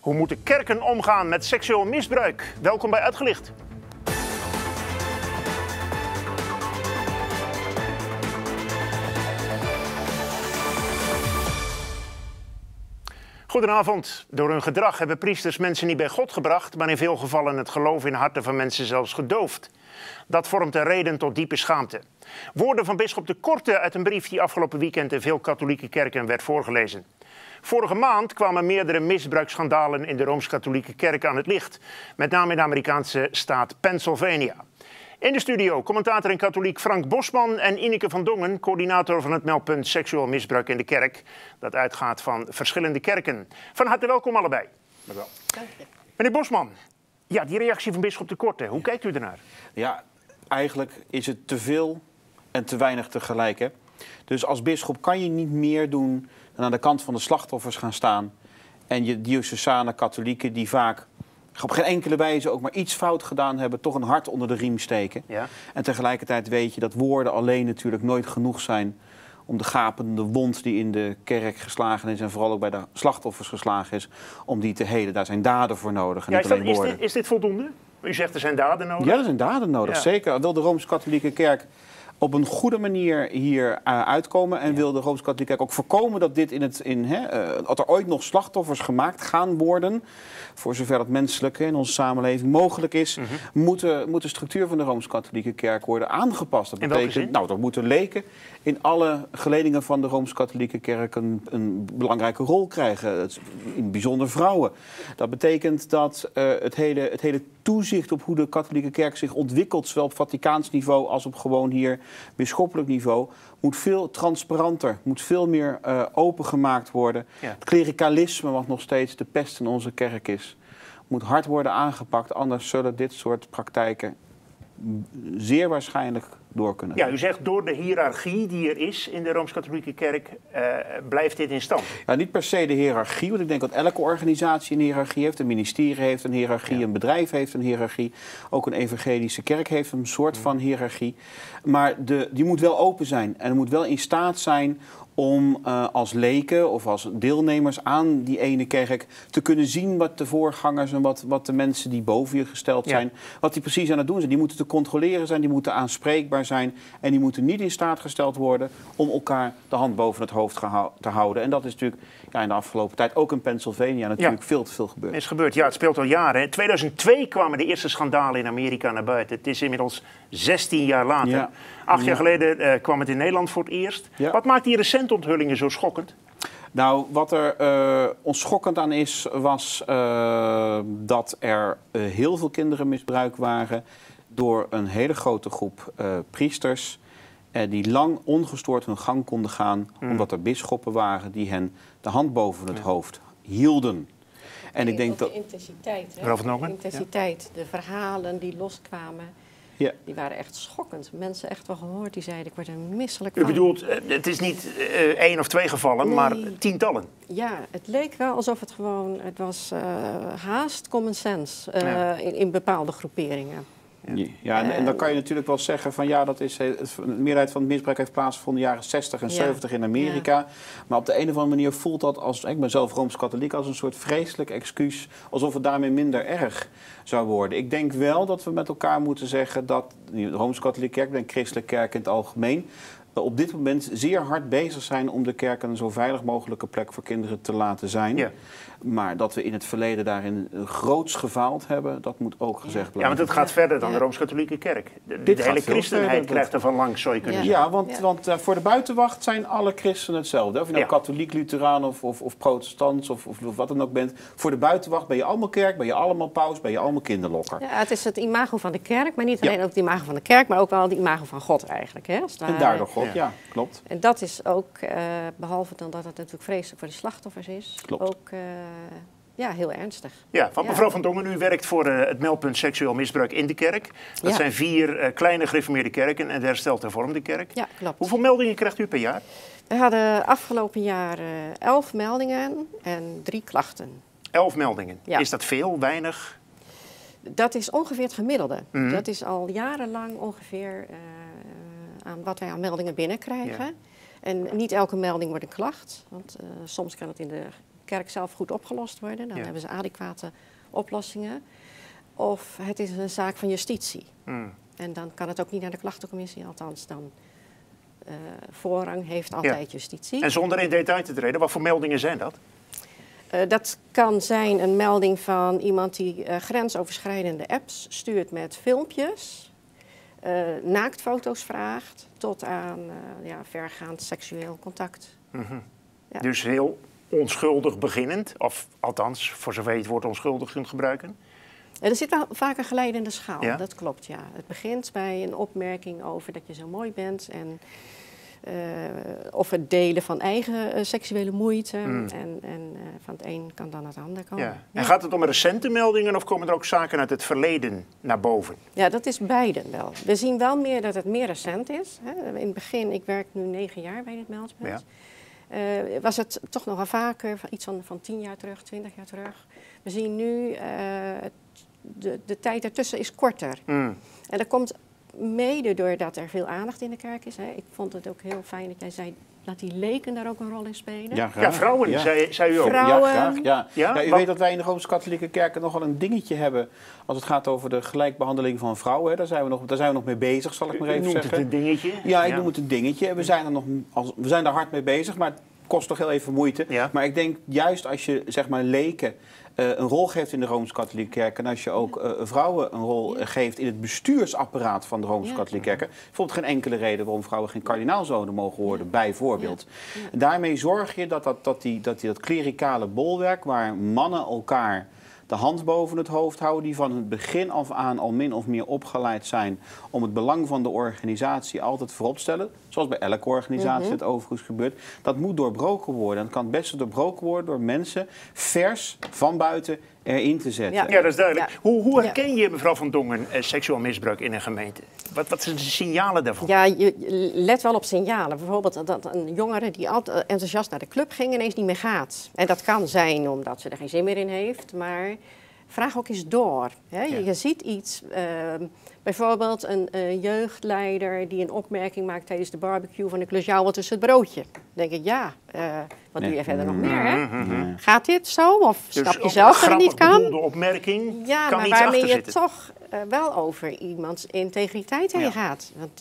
Hoe moeten kerken omgaan met seksueel misbruik? Welkom bij Uitgelicht. Goedenavond. Door hun gedrag hebben priesters mensen niet bij God gebracht, maar in veel gevallen het geloof in harten van mensen zelfs gedoofd. Dat vormt een reden tot diepe schaamte. Woorden van bisschop De Korte uit een brief die afgelopen weekend in veel katholieke kerken werd voorgelezen. Vorige maand kwamen meerdere misbruiksschandalen in de Rooms-Katholieke Kerk aan het licht. Met name in de Amerikaanse staat Pennsylvania. In de studio commentator en katholiek Frank Bosman en Ineke van Dongen, coördinator van het meldpunt Seksueel Misbruik in de Kerk. Dat uitgaat van verschillende kerken. Van harte welkom allebei. Dank wel. Dank je. Meneer Bosman, ja, die reactie van bisschop De Korte, hoe kijkt u ernaar? Ja, eigenlijk is het te veel en te weinig tegelijk. Hè? Dus als bisschop kan je niet meer doen dan aan de kant van de slachtoffers gaan staan. En je diocesane katholieken die vaak op geen enkele wijze ook maar iets fout gedaan hebben, toch een hart onder de riem steken. Ja. En tegelijkertijd weet je dat woorden alleen natuurlijk nooit genoeg zijn om de gapende wond die in de kerk geslagen is en vooral ook bij de slachtoffers geslagen is, om die te helen. Daar zijn daden voor nodig en Ja, niet alleen woorden. is dit voldoende? U zegt er zijn daden nodig? Ja, er zijn daden nodig, Ja. zeker. Wil de Rooms-Katholieke Kerk op een goede manier hier uitkomen en wil de Rooms-Katholieke Kerk ook voorkomen dat dat er ooit nog slachtoffers gemaakt gaan worden, voor zover dat menselijk in onze samenleving mogelijk is, moet de structuur van de Rooms-Katholieke Kerk worden aangepast. Dat In welke zin? betekent, dat moeten leken in alle geledingen van de Rooms-Katholieke Kerk een belangrijke rol krijgen, in het bijzonder vrouwen. Dat betekent dat het hele toezicht op hoe de katholieke kerk zich ontwikkelt, zowel op Vaticaans niveau als op gewoon hier bisschoppelijk niveau, moet veel transparanter, moet veel meer opengemaakt worden. Ja. Het klerikalisme, wat nog steeds de pest in onze kerk is, moet hard worden aangepakt. Anders zullen dit soort praktijken zeer waarschijnlijk door kunnen. Ja, u zegt door de hiërarchie die er is in de Rooms-Katholieke Kerk blijft dit in stand. Ja, niet per se de hiërarchie, want ik denk dat elke organisatie een hiërarchie heeft. Een ministerie heeft een hiërarchie, een bedrijf heeft een hiërarchie. Ook een evangelische kerk heeft een soort van hiërarchie. Maar die moet wel open zijn en moet wel in staat zijn om als leken of als deelnemers aan die ene kerk te kunnen zien wat de voorgangers en wat de mensen die boven je gesteld zijn, wat die precies aan het doen zijn. Die moeten te controleren zijn, die moeten aanspreekbaar zijn en die moeten niet in staat gesteld worden om elkaar de hand boven het hoofd te houden. En dat is natuurlijk in de afgelopen tijd ook in Pennsylvania natuurlijk veel te veel gebeurd. Is gebeurd, ja, het speelt al jaren. In 2002 kwamen de eerste schandalen in Amerika naar buiten. Het is inmiddels 16 jaar later. Ja. 8 jaar geleden kwam het in Nederland voor het eerst. Ja. Wat maakt die recente onthullingen zo schokkend? Nou, wat er ons schokkend aan is, was dat er heel veel kinderen misbruikt waren door een hele grote groep priesters die lang ongestoord hun gang konden gaan, omdat er bisschoppen waren die hen de hand boven het hoofd hielden. En ik denk dat de intensiteit, Mevrouw van Dongen? de intensiteit, de verhalen die loskwamen, die waren echt schokkend. Mensen echt wel gehoord die zeiden, ik word er misselijk van. U bedoelt, het is niet 1 of 2 gevallen, Nee. maar tientallen. Ja, het leek wel alsof het was haast common sense in bepaalde groeperingen. Ja, en dan kan je natuurlijk wel zeggen van ja, de meerderheid van het misbruik heeft plaatsgevonden in de jaren 60 en 70 in Amerika. Ja. Maar op de een of andere manier voelt dat ik ben zelf Rooms-Katholiek, als een soort vreselijk excuus, alsof het daarmee minder erg zou worden. Ik denk wel dat we met elkaar moeten zeggen dat de Rooms-Katholieke Kerk, de christelijke kerk in het algemeen, op dit moment zeer hard bezig zijn om de kerk een zo veilig mogelijke plek voor kinderen te laten zijn. Ja. Maar dat we in het verleden daarin groots gefaald hebben, dat moet ook gezegd blijven. Ja, want het gaat verder dan de Rooms-Katholieke Kerk. De hele christenheid krijgt er van langs, zou je kunnen zeggen. Ja, want voor de buitenwacht zijn alle christenen hetzelfde. Of je nou katholiek, Lutheraan of protestant of wat dan ook bent. Voor de buitenwacht ben je allemaal kerk, ben je allemaal paus, ben je allemaal kinderlokker. Ja, het is het imago van de kerk, maar niet alleen ook het imago van de kerk, maar ook wel het imago van God eigenlijk. Hè, en daardoor God, ja, klopt. En dat is ook, behalve dan dat het natuurlijk vreselijk voor de slachtoffers is, klopt. Ook heel ernstig. Ja, want mevrouw van Dongen, u werkt voor het meldpunt seksueel misbruik in de kerk. Dat zijn 4 kleine gereformeerde kerken en de hersteld hervormde kerk. Ja, klopt. Hoeveel meldingen krijgt u per jaar? We hadden afgelopen jaar 11 meldingen en 3 klachten. 11 meldingen. Ja. Is dat veel, weinig? Dat is ongeveer het gemiddelde. Dat is al jarenlang ongeveer aan wat wij aan meldingen binnenkrijgen. Ja. En niet elke melding wordt een klacht. Want soms kan het in de kerk zelf goed opgelost worden. Dan hebben ze adequate oplossingen. Of het is een zaak van justitie. En dan kan het ook niet naar de klachtencommissie, althans dan voorrang heeft altijd justitie. En zonder in detail te treden, wat voor meldingen zijn dat? Dat kan zijn een melding van iemand die grensoverschrijdende apps stuurt met filmpjes, naaktfoto's vraagt, tot aan vergaand seksueel contact. Ja. Dus heel onschuldig beginnend, of althans, voor zover je het woord onschuldig kunt gebruiken. Er zit wel vaak een glijdende schaal, Ja? Dat klopt, ja. Het begint bij een opmerking over dat je zo mooi bent en of het delen van eigen seksuele moeite. En van het een kan dan het ander komen. Ja. En gaat het om recente meldingen of komen er ook zaken uit het verleden naar boven? Ja, dat is beiden wel. We zien wel meer dat het meer recent is. Hè. In het begin, ik werk nu 9 jaar bij dit meldpunt. Ja. Was het toch nog wel vaker, iets van 10 jaar terug, 20 jaar terug. We zien nu, de tijd ertussen is korter. En dat komt mede doordat er veel aandacht in de kerk is. Hè. Ik vond het ook heel fijn dat jij zei dat die leken daar ook een rol in spelen. Ja, ja, vrouwen, zei u ook. Vrouwen, ja, graag. Ja. Ja? U weet dat wij in de Rooms-Katholieke Kerk nogal een dingetje hebben als het gaat over de gelijkbehandeling van vrouwen. Hè. Daar zijn we nog mee bezig, zal ik maar even zeggen. U noemt het een dingetje? Ja, ik noem het een dingetje. We zijn daar hard mee bezig, maar het kost toch heel even moeite. Ja. Maar ik denk juist als je zeg maar leken een rol geeft in de Rooms-Katholieke Kerk en als je ook vrouwen een rol geeft in het bestuursapparaat van de Rooms-Katholieke Kerk, bijvoorbeeld geen enkele reden waarom vrouwen geen kardinaalzonen mogen worden, bijvoorbeeld. Ja. Daarmee zorg je dat klerikale bolwerk waar mannen elkaar de hand boven het hoofd houden, die van het begin af aan al min of meer opgeleid zijn om het belang van de organisatie altijd voorop te stellen, zoals bij elke organisatie het overigens gebeurt, dat moet doorbroken worden. En het kan het beste doorbroken worden door mensen vers van buiten erin te zetten. Ja, dat is duidelijk. Ja. Hoe herken je, mevrouw Van Dongen, seksueel misbruik in een gemeente? Wat zijn de signalen daarvan? Ja, je let wel op signalen. Bijvoorbeeld dat een jongere die altijd enthousiast naar de club ging ineens niet meer gaat. En dat kan zijn omdat ze er geen zin meer in heeft, maar vraag ook eens door. Hè? Ja. Je ziet iets, bijvoorbeeld een jeugdleider die een opmerking maakt tijdens de barbecue van ik lus jou wel tussen het broodje. Dan denk ik, wat doe je verder nog meer? Hè? Gaat dit zo? Of dus snap je zelf dat het niet kan? De opmerking ja, kan maar iets waarmee achter je zitten. toch wel over iemands integriteit heen gaat. Want,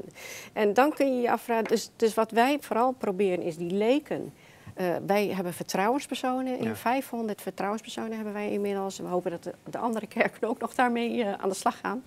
en dan kun je je afvragen, dus wat wij vooral proberen is die leken. Wij hebben vertrouwenspersonen. In 500 vertrouwenspersonen hebben wij inmiddels. We hopen dat de andere kerken ook nog daarmee aan de slag gaan.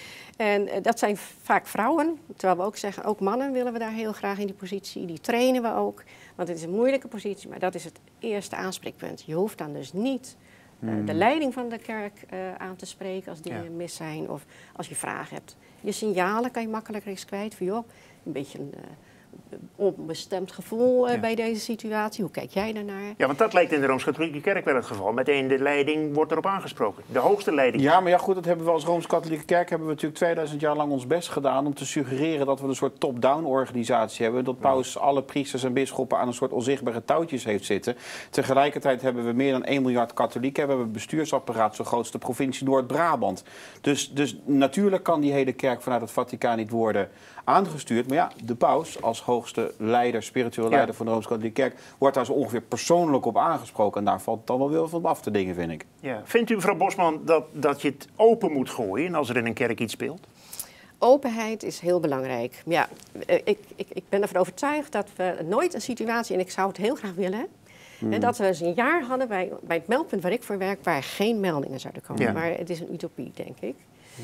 En dat zijn vaak vrouwen. Terwijl we ook zeggen, ook mannen willen we daar heel graag in die positie. Die trainen we ook. Want het is een moeilijke positie, maar dat is het eerste aanspreekpunt. Je hoeft dan dus niet de leiding van de kerk aan te spreken als dingen mis zijn. Of als je vragen hebt. Je signalen kan je makkelijker eens kwijt. Van joh, een beetje een onbestemd gevoel bij deze situatie. Hoe kijk jij daarnaar? Ja, want dat lijkt in de Rooms-Katholieke Kerk wel het geval. Meteen de leiding wordt erop aangesproken. De hoogste leiding. Ja, maar ja goed, dat hebben we als Rooms-Katholieke Kerk hebben we natuurlijk 2000 jaar lang ons best gedaan om te suggereren dat we een soort top-down organisatie hebben. Dat paus alle priesters en bisschoppen aan een soort onzichtbare touwtjes heeft zitten. Tegelijkertijd hebben we meer dan 1 miljard katholieken. We hebben een bestuursapparaat zo groot als de provincie Noord-Brabant. Dus natuurlijk kan die hele kerk vanuit het Vaticaan niet worden aangestuurd. Maar ja, de paus als hoogste leider, spiritueel leider van de Rooms-Katholieke Kerk, wordt daar zo ongeveer persoonlijk op aangesproken. En daar valt dan wel weer van af te dingen, vind ik. Ja. Vindt u, mevrouw Bosman, dat je het open moet gooien als er in een kerk iets speelt? Openheid is heel belangrijk. Ja, ik ben ervan overtuigd dat we nooit een situatie, en ik zou het heel graag willen, en dat we eens een jaar hadden bij het meldpunt waar ik voor werk, waar geen meldingen zouden komen. Ja. Maar het is een utopie, denk ik.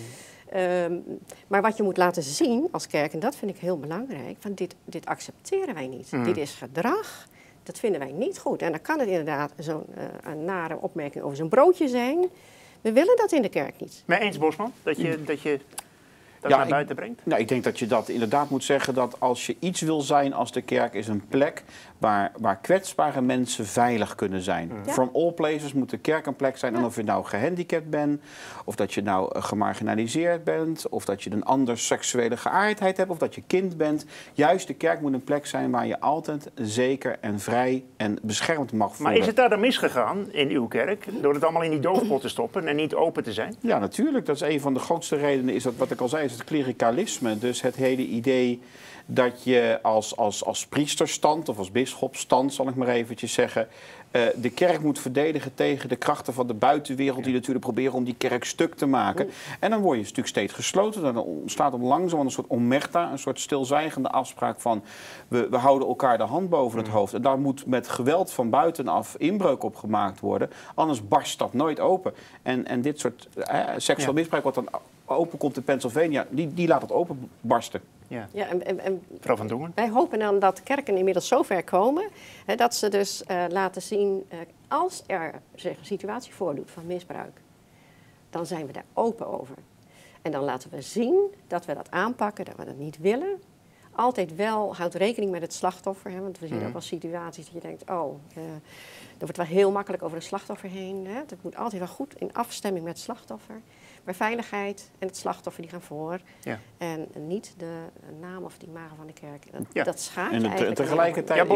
Maar wat je moet laten zien als kerk, en dat vind ik heel belangrijk, van dit accepteren wij niet. Dit is gedrag, dat vinden wij niet goed. En dan kan het inderdaad zo'n nare opmerking over zo'n broodje zijn. We willen dat in de kerk niet. Mee eens, Bosman, dat je naar buiten brengt? Nou, ik denk dat je dat inderdaad moet zeggen, dat als je iets wil zijn als de kerk, is een plek waar kwetsbare mensen veilig kunnen zijn. From all places moet de kerk een plek zijn. En of je nou gehandicapt bent, of dat je nou gemarginaliseerd bent, of dat je een andere seksuele geaardheid hebt, of dat je kind bent. Juist de kerk moet een plek zijn waar je altijd zeker en vrij en beschermd mag voelen. Maar is het daar dan misgegaan in uw kerk, door het allemaal in die doofpot te stoppen en niet open te zijn? Ja, natuurlijk. Dat is een van de grootste redenen, is dat, wat ik al zei, is het klerikalisme. Dus het hele idee dat je als priesterstand of als bisschopstand, zal ik maar eventjes zeggen, de kerk moet verdedigen tegen de krachten van de buitenwereld... die natuurlijk proberen om die kerk stuk te maken. En dan word je natuurlijk steeds gesloten. Dan ontstaat er langzaam een soort omerta, een soort stilzwijgende afspraak van... we houden elkaar de hand boven het hoofd. En daar moet met geweld van buitenaf inbreuk op gemaakt worden. Anders barst dat nooit open. En dit soort seksueel misbruik wat dan open komt in Pennsylvania... die laat het openbarsten. Ja. Ja, en Mevrouw Van Dongen? wij hopen dan dat kerken inmiddels zo ver komen... dat ze dus laten zien, als er zich een situatie voordoet van misbruik... dan zijn we daar open over. En dan laten we zien dat we dat aanpakken, dat we dat niet willen. Altijd wel, houd rekening met het slachtoffer. Hè, want we zien ook wel situaties dat je denkt... er wordt wel heel makkelijk over het slachtoffer heen. Hè. Het moet altijd wel goed in afstemming met het slachtoffer. Maar veiligheid en het slachtoffer die gaan voor. Ja. En niet de naam of die imago van de kerk. Dat schaadt je eigenlijk. En tegelijkertijd,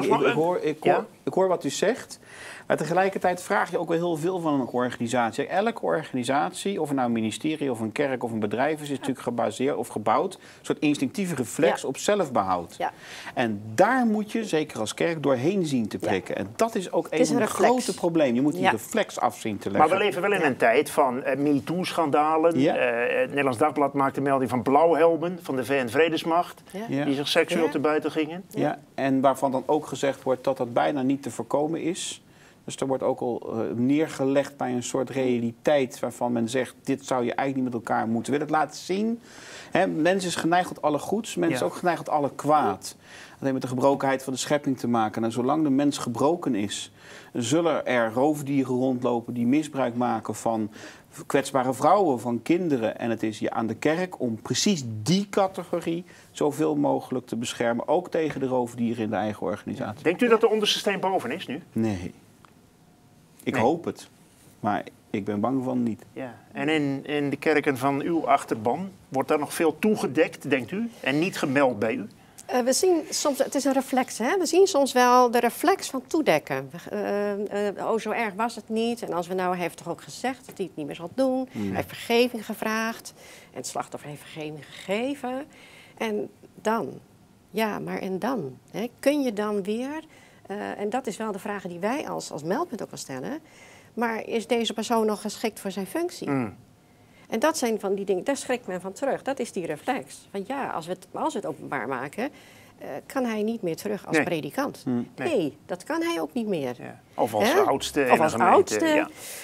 ik hoor wat u zegt. Maar tegelijkertijd vraag je ook wel heel veel van een organisatie. Elke organisatie, of het nou een ministerie of een kerk of een bedrijf is natuurlijk gebaseerd of gebouwd. Een soort instinctieve reflex op zelfbehoud. Ja. En daar moet je, zeker als kerk, doorheen zien te prikken. En dat is ook een van de grote problemen. Je moet die reflex afzien te leggen. Maar we leven wel in een tijd van MeToo-schandalen. Het Nederlands Dagblad maakte melding van blauwhelmen van de VN-Vredesmacht. Die zich seksueel te buiten gingen. Ja, en waarvan dan ook gezegd wordt dat dat bijna niet te voorkomen is. Dus er wordt ook al neergelegd bij een soort realiteit waarvan men zegt... dit zou je eigenlijk niet met elkaar moeten willen. Het laat zien, mens is geneigd tot alle goeds, mens is ook geneigd tot alle kwaad. Dat heeft met de gebrokenheid van de schepping te maken. En zolang de mens gebroken is, zullen er roofdieren rondlopen die misbruik maken van kwetsbare vrouwen, van kinderen. En het is je aan de kerk om precies die categorie zoveel mogelijk te beschermen. Ook tegen de roofdieren in de eigen organisatie. Denkt u dat de onderste steen boven is nu? Nee. Ik hoop het. Maar ik ben bang van niet. Ja. En in de kerken van uw achterban, wordt daar nog veel toegedekt, denkt u? En niet gemeld bij u? We zien soms, het is een reflex, hè? We zien soms wel de reflex van toedekken. Zo erg was het niet. En als we nou, hij heeft toch ook gezegd dat hij het niet meer zal doen. Hij heeft vergeving gevraagd. En het slachtoffer heeft vergeving gegeven. En dan? Ja, maar en dan? Hè? Kun je dan weer... en dat is wel de vraag die wij als meldpunt ook wel stellen. Maar is deze persoon nog geschikt voor zijn functie? En dat zijn van die dingen, daar schrikt men van terug. Dat is die reflex. Van ja, als we het openbaar maken, kan hij niet meer terug als predikant. Nee, dat kan hij ook niet meer. Ja. Of als oudste in de gemeente.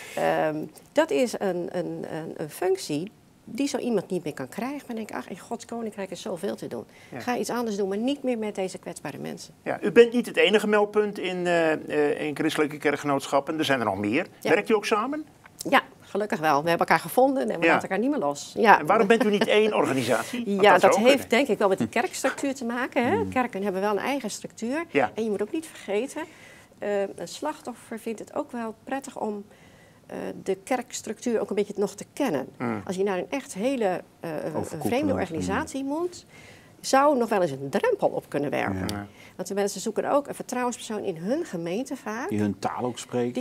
Dat is een functie die zo iemand niet meer kan krijgen. Maar dan denk ik, in Gods Koninkrijk is zoveel te doen. Ja. Ga iets anders doen, maar niet meer met deze kwetsbare mensen. Ja, u bent niet het enige meldpunt in christelijke kerkgenootschappen. Er zijn er nog meer. Ja. Werkt u ook samen? Ja, gelukkig wel. We hebben elkaar gevonden en we laten elkaar niet meer los. Ja. En waarom bent u niet één organisatie? Ja, dat heeft denk ik wel met de kerkstructuur te maken. Hè? Kerken hebben wel een eigen structuur. Ja. En je moet ook niet vergeten, een slachtoffer vindt het ook wel prettig om de kerkstructuur ook een beetje nog te kennen. Als je naar een echt hele vreemde organisatie moet, zou nog wel eens een drempel op kunnen werpen. Ja. Want de mensen zoeken ook een vertrouwenspersoon in hun gemeente vaak. Die hun taal ook spreekt.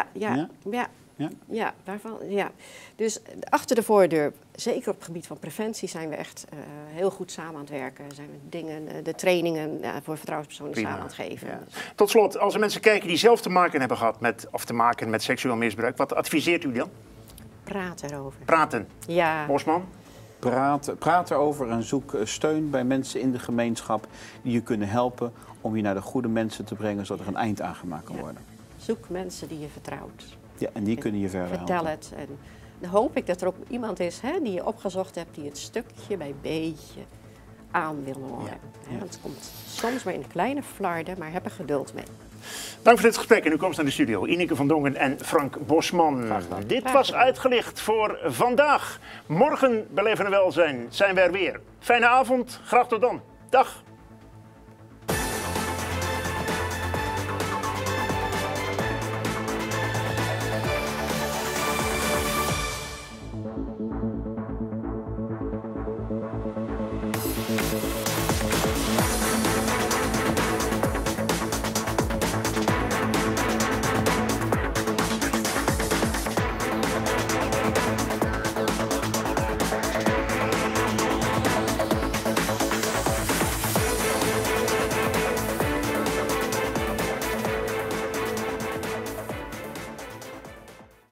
Ja. Dus achter de voordeur, zeker op het gebied van preventie, zijn we echt heel goed samen aan het werken. Zijn we de trainingen voor vertrouwenspersonen samen aan het geven. Ja. Tot slot, als er mensen kijken die zelf te maken hebben gehad met seksueel misbruik, wat adviseert u dan? Praat erover. Praten? Ja. Bosman? Praat erover en zoek steun bij mensen in de gemeenschap die je kunnen helpen om je naar de goede mensen te brengen, zodat er een eind aan gemaakt kan worden. Zoek mensen die je vertrouwt. Ja, en die kunnen je verder helpen. Vertel het. En dan hoop ik dat er ook iemand is die je opgezocht hebt, die het stukje bij beetje aan wil horen. Ja. Want het komt soms maar in kleine flarden, maar heb er geduld mee. Dank voor dit gesprek en uw komst naar de studio. Ineke van Dongen en Frank Bosman. Dit was Uitgelicht voor vandaag. Morgen bij Leven en Welzijn zijn we er weer. Fijne avond, graag tot dan. Dag.